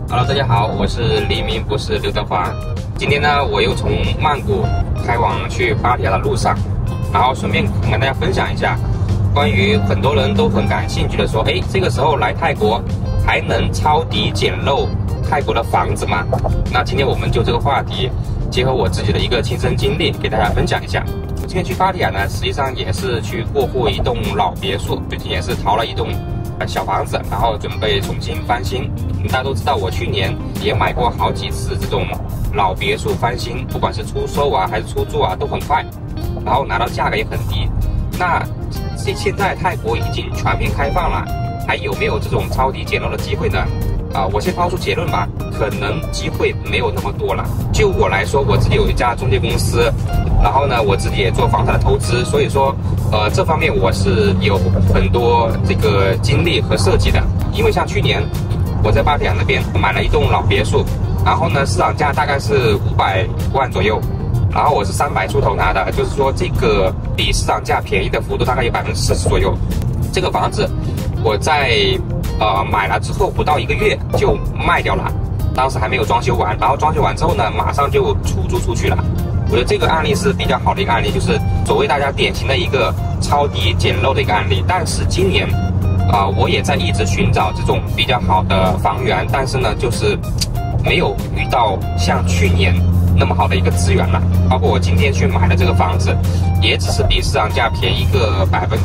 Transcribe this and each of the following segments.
Hello， 大家好，我是黎明，不是刘德华。今天呢，我又从曼谷开往去芭提雅的路上，然后顺便跟大家分享一下关于很多人都很感兴趣的说，这个时候来泰国还能抄底捡漏泰国的房子吗？那今天我们就这个话题，结合我自己的一个亲身经历，给大家分享一下。我今天去芭提雅呢，实际上也是去过户一栋老别墅，最近也是淘了一栋小房子，然后准备重新翻新。大家都知道，我去年也买过好几次这种老别墅翻新，不管是出售啊还是出租啊都很快，然后拿到价格也很低。那现在泰国已经全面开放了，还有没有这种抄底捡漏的机会呢？我先抛出结论吧，可能机会没有那么多了。就我来说，我自己有一家中介公司，然后呢，我自己也做房产的投资，所以说，这方面我是有很多这个经历和设计的。因为像去年我在芭提雅那边买了一栋老别墅，然后呢，市场价大概是500万左右，然后我是300出头拿的，就是说这个比市场价便宜的幅度大概有40%左右。这个房子我在买了之后不到1个月就卖掉了，当时还没有装修完，然后装修完之后呢，马上就出租出去了。我觉得这个案例是比较好的一个案例，就是所谓大家典型的一个抄底捡漏的一个案例。但是今年我也在一直寻找这种比较好的房源，但是呢，就是没有遇到像去年那么好的一个资源了。包括我今天去买的这个房子，也只是比市场价便宜个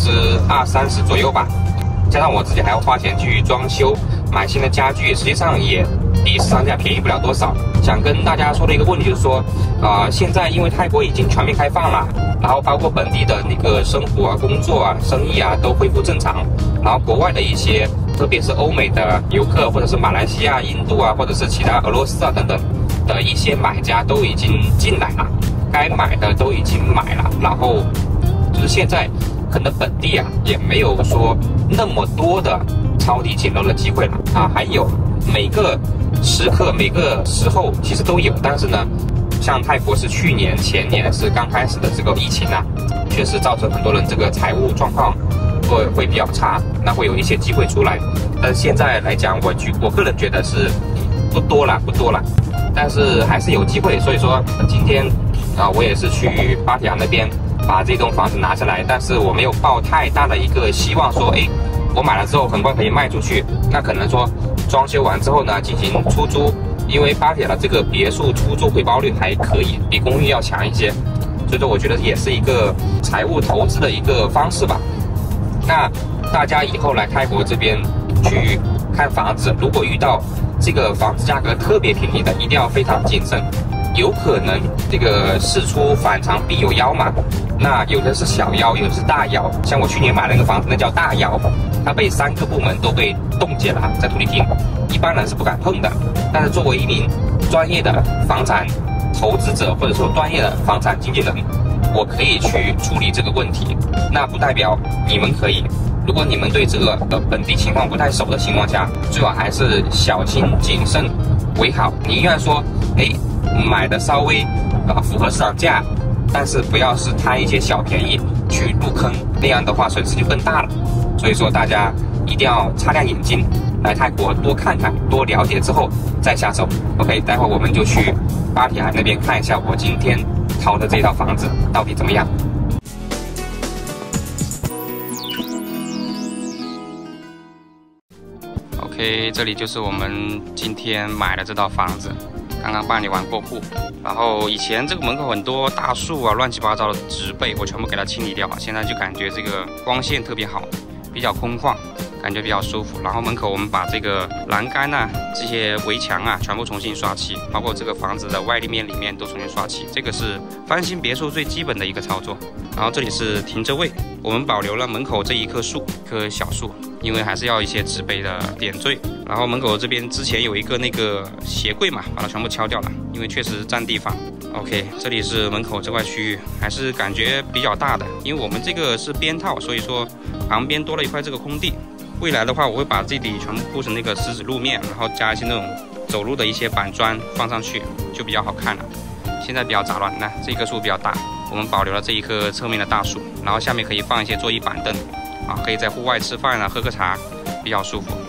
20-30%左右吧。加上我自己还要花钱去装修、买新的家具，实际上也比市场价便宜不了多少。想跟大家说的一个问题就是说，现在因为泰国已经全面开放了，然后包括本地的那个生活啊、工作啊、生意啊都恢复正常，然后国外的一些，特别是欧美的游客，或者是马来西亚、印度啊，或者是其他俄罗斯啊等等的一些买家都已经进来了，该买的都已经买了，然后就是现在可能本地也没有说那么多的抄底捡漏的机会了还有每个时刻每个时候其实都有，但是呢，像泰国是去年前年是刚开始的这个疫情确实造成很多人这个财务状况会比较差，那会有一些机会出来。但是现在来讲，我个人觉得是不多了，但是还是有机会。所以说今天我也是去芭提雅那边把这栋房子拿下来，但是我没有抱太大的一个希望说，我买了之后很快可以卖出去。那可能说装修完之后呢，进行出租，因为芭提雅的这个别墅出租回报率还可以，比公寓要强一些，所以说我觉得也是一个财务投资的一个方式吧。那大家以后来泰国这边去看房子，如果遇到这个房子价格特别便宜的，一定要非常谨慎。有可能这个事出反常必有妖嘛，那有的是小妖，有的是大妖。像我去年买了一个房子，那叫大妖，它被3个部门都被冻结了，在土地厅，一般人是不敢碰的。但是作为一名专业的房产投资者，或者说专业的房产经纪人，我可以去处理这个问题，那不代表你们可以。如果你们对这个本地情况不太熟的情况下，最好还是小心谨慎为好。你应该说，买的稍微符合市场价，但是不要是贪一些小便宜去入坑，那样的话损失就更大了。所以说大家一定要擦亮眼睛，来泰国多看看，多了解之后再下手。OK， 待会我们就去芭提雅那边看一下我今天淘的这套房子到底怎么样。OK， 这里就是我们今天买的这套房子。刚刚办理完过户，然后以前这个门口很多大树乱七八糟的植被，我全部给它清理掉。现在就感觉这个光线特别好，比较空旷，感觉比较舒服。然后门口我们把这个栏杆这些围墙全部重新刷漆，包括这个房子的外立面里面都重新刷漆。这个是翻新别墅最基本的一个操作。然后这里是停车位，我们保留了门口这一棵树，一棵小树，因为还是要一些植被的点缀。然后门口这边之前有一个那个鞋柜嘛，把它全部敲掉了，因为确实占地方。OK， 这里是门口这块区域，还是感觉比较大的，因为我们这个是边套，所以说旁边多了一块这个空地。未来的话，我会把这里全部铺成那个石子路面，然后加一些那种走路的一些板砖放上去，就比较好看了。现在比较杂乱，那这棵树比较大，我们保留了这一棵侧面的大树，然后下面可以放一些桌椅板凳可以在户外吃饭喝个茶，比较舒服。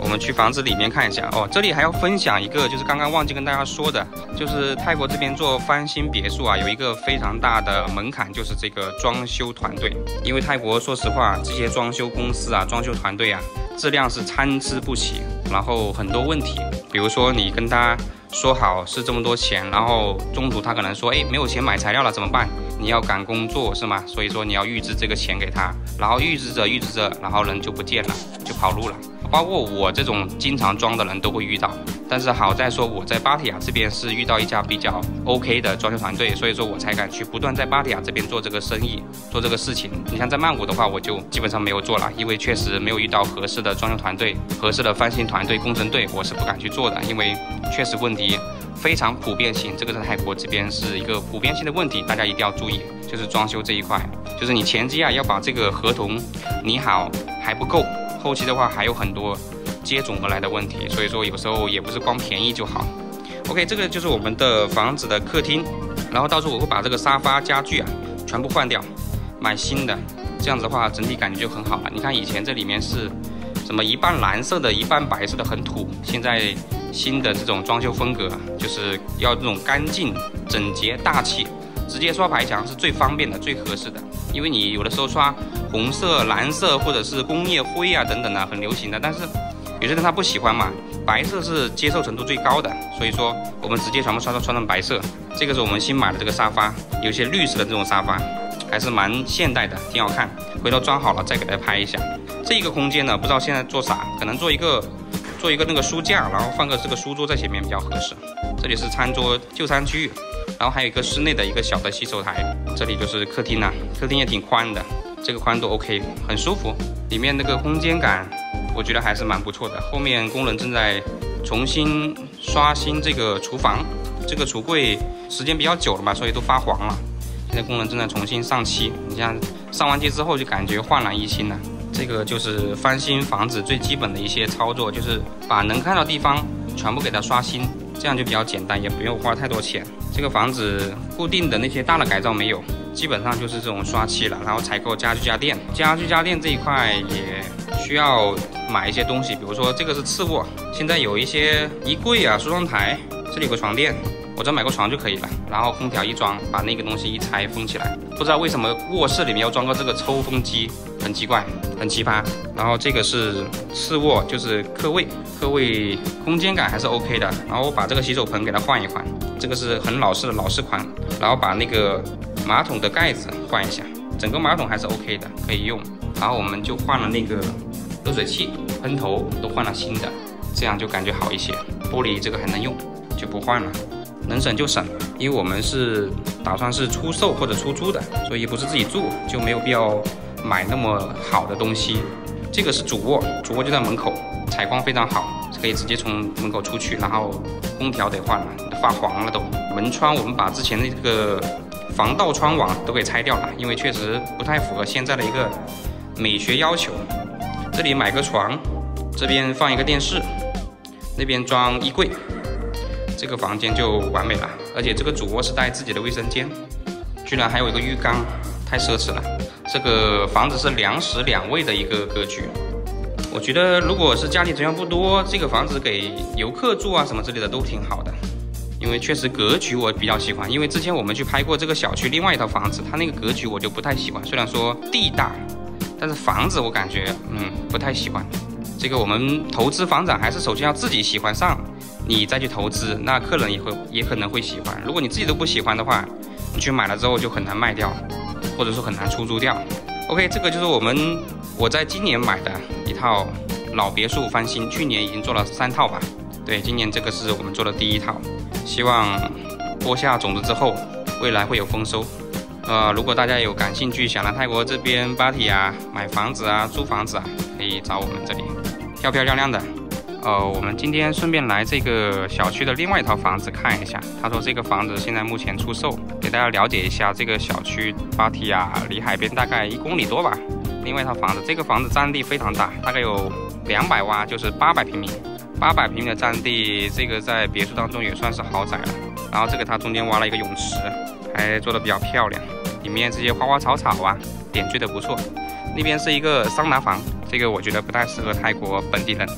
我们去房子里面看一下哦。这里还要分享一个，就是刚刚忘记跟大家说的，就是泰国这边做翻新别墅啊，有一个非常大的门槛，就是这个装修团队。因为泰国说实话，这些装修公司啊、装修团队啊，质量是参差不齐，然后很多问题。比如说你跟他说好是这么多钱，然后中途他可能说，哎，没有钱买材料了怎么办？你要赶工作是吗？所以说你要预支这个钱给他，然后预支着，然后人就不见了，就跑路了。包括我这种经常装的人都会遇到，但是好在说我在芭提雅这边是遇到一家比较 OK 的装修团队，所以说我才敢去不断在芭提雅这边做这个生意，做这个事情。你像在曼谷的话，我就基本上没有做了，因为确实没有遇到合适的装修团队、合适的翻新团队、工程队，我是不敢去做的，因为确实问题非常普遍性，这个在泰国这边是一个普遍性的问题，大家一定要注意，就是装修这一块，就是你前期啊要把这个合同拟好还不够，后期的话还有很多接踵而来的问题，所以说有时候也不是光便宜就好。OK， 这个就是我们的房子的客厅，然后到时候我会把这个沙发家具啊全部换掉，买新的，这样子的话整体感觉就很好了。你看以前这里面是什么一半蓝色的，一半白色的，很土，现在新的这种装修风格就是要这种干净、整洁、大气。直接刷白墙是最方便的、最合适的，因为你有的时候刷红色、蓝色或者是工业灰啊等等啊，很流行的，但是有些人他不喜欢嘛，白色是接受程度最高的，所以说我们直接全部刷成白色。这个是我们新买的这个沙发，有些绿色的这种沙发，还是蛮现代的，挺好看。回头装好了再给大家拍一下。这一个空间呢，不知道现在做啥，可能做一个那个书架，然后放个这个书桌在前面比较合适。这里是餐桌就餐区域。然后还有一个室内的一个小的洗手台，这里就是客厅啊，客厅也挺宽的，这个宽度 OK， 很舒服。里面那个空间感，我觉得还是蛮不错的。后面工人正在重新刷新这个厨房，这个橱柜时间比较久了嘛，所以都发黄了。现在工人正在重新上漆，你像上完漆之后就感觉焕然一新了。这个就是翻新房子最基本的一些操作，就是把能看到地方全部给它刷新，这样就比较简单，也不用花太多钱。这个房子固定的那些大的改造没有，基本上就是这种刷漆了，然后采购家具家电。家具家电这一块也需要买一些东西，比如说这个是次卧，现在有一些衣柜啊、梳妆台，这里有个床垫，我只要买个床就可以了。然后空调一装，把那个东西一拆封起来。不知道为什么卧室里面要装个这个抽风机，很奇怪，很奇葩。然后这个是次卧，就是客位空间感还是 OK 的。然后我把这个洗手盆给它换一换，这个是很老式的老式款。然后把那个马桶的盖子换一下，整个马桶还是 OK 的，可以用。然后我们就换了那个热水器、喷头都换了新的，这样就感觉好一些。玻璃这个还能用，就不换了。能省就省，因为我们是打算是出售或者出租的，所以不是自己住，就没有必要买那么好的东西。这个是主卧，主卧就在门口，采光非常好，可以直接从门口出去。然后空调得换了，发黄了都。门窗我们把之前那个防盗窗网都给拆掉了，因为确实不太符合现在的一个美学要求。这里买个床，这边放一个电视，那边装衣柜。这个房间就完美了，而且这个主卧是带自己的卫生间，居然还有一个浴缸，太奢侈了。这个房子是2室2卫的一个格局，我觉得如果是家里资源不多，这个房子给游客住啊什么之类的都挺好的，因为确实格局我比较喜欢。因为之前我们去拍过这个小区另外一套房子，它那个格局我就不太喜欢，虽然说地大，但是房子我感觉不太喜欢。这个我们投资房产还是首先要自己喜欢上，你再去投资，那客人也可能会喜欢。如果你自己都不喜欢的话，你去买了之后就很难卖掉，或者说很难出租掉。OK， 这个就是我在今年买的一套老别墅翻新，去年已经做了3套吧。对，今年这个是我们做的第1套，希望播下种子之后，未来会有丰收。如果大家有感兴趣，想来泰国这边芭提雅买房子啊、租房子啊，可以找我们这里，漂漂亮亮的。我们今天顺便来这个小区的另外一套房子看一下。他说这个房子现在目前出售，给大家了解一下这个小区。芭提雅离海边大概1公里多吧。另外一套房子，这个房子占地非常大，大概有200挖，就是800平米。800平米的占地，这个在别墅当中也算是豪宅了。然后这个它中间挖了一个泳池，还做得比较漂亮，里面这些花花草草啊，点缀得不错。那边是一个桑拿房，这个我觉得不太适合泰国本地人。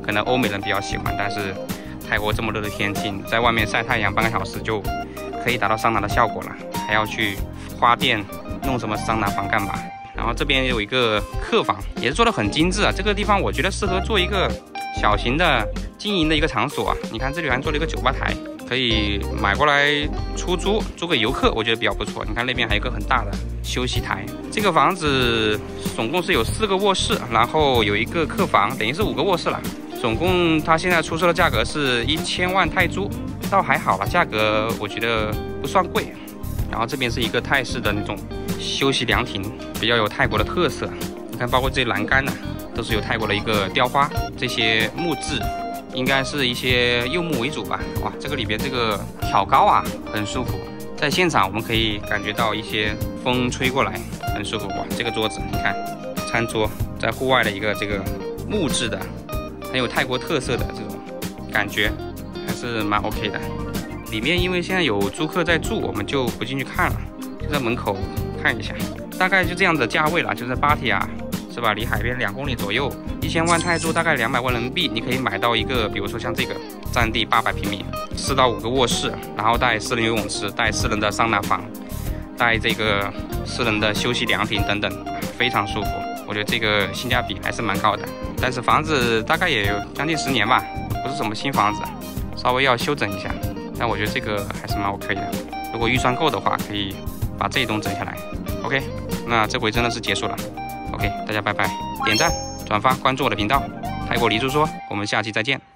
可能欧美人比较喜欢，但是泰国这么热的天气，在外面晒太阳半个小时就可以达到桑拿的效果了，还要去花店弄什么桑拿房干嘛？然后这边有一个客房，也是做的很精致啊。这个地方我觉得适合做一个小型的经营的一个场所啊。你看这里还做了一个酒吧台，可以买过来出租，做个游客，我觉得比较不错。你看那边还有一个很大的休息台。这个房子总共是有4个卧室，然后有一个客房，等于是5个卧室了。总共它现在出售的价格是1000万泰铢，倒还好了，价格我觉得不算贵。然后这边是一个泰式的那种休息凉亭，比较有泰国的特色。你看，包括这些栏杆呢，都是有泰国的一个雕花，这些木质应该是一些柚木为主吧。哇，这个里边这个挑高啊，很舒服。在现场我们可以感觉到一些风吹过来，很舒服。哇，这个桌子你看，餐桌在户外的一个这个木质的，很有泰国特色的这种感觉，还是蛮 OK 的。里面因为现在有租客在住，我们就不进去看了，就在门口看一下。大概就这样的价位了，就在芭提雅，是吧？离海边2公里左右，1000万泰铢，大概200万人民币，你可以买到一个，比如说像这个，占地800平米，4到5个卧室，然后带私人游泳池，带私人的桑拿房，带这个私人的休息凉亭等等，非常舒服。我觉得这个性价比还是蛮高的。但是房子大概也有将近10年吧，不是什么新房子，稍微要修整一下。但我觉得这个还是蛮 OK 的。如果预算够的话，可以把这一栋整下来。OK， 那这回真的是结束了。OK， 大家拜拜，点赞、转发、关注我的频道。泰国黎叔说，我们下期再见。